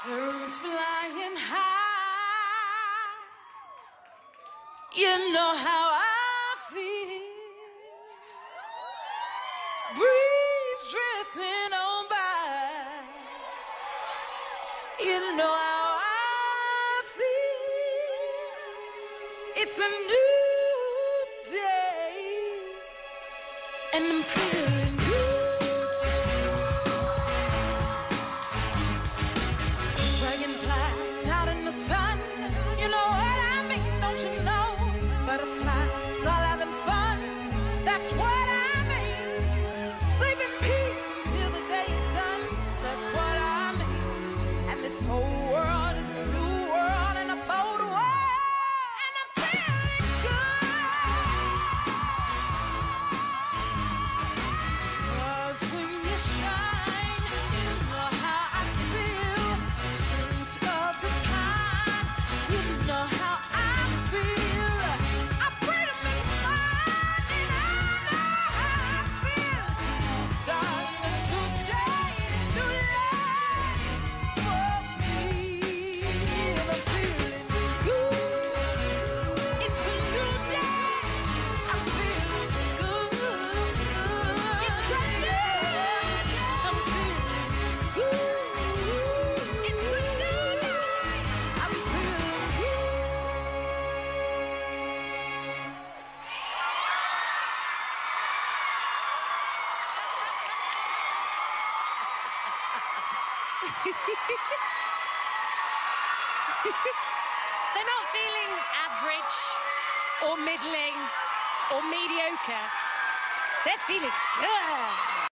Birds flying high, you know how I feel. Breeze drifting on by, you know how I feel. It's a new day, and I'm feeling good. Dragonflies out in the sun, you know what I mean, don't you know? Butterflies all having fun, that's what I mean. Sleep in peace until the day's done, that's what I mean. And this whole world is a new world and a bold world, and I'm feeling good. Stars when you shine, you know how I feel. Dreams of the kind, you know how I feel. I pray to make mine, and I know how I feel. It's a new dawn, a new day, new life for me, and I'm feeling good. It's a new day, I'm feeling good. It's a new day, I'm feeling good. It's a new life, I'm feeling good. They're not feeling average or middling or mediocre. They're feeling good.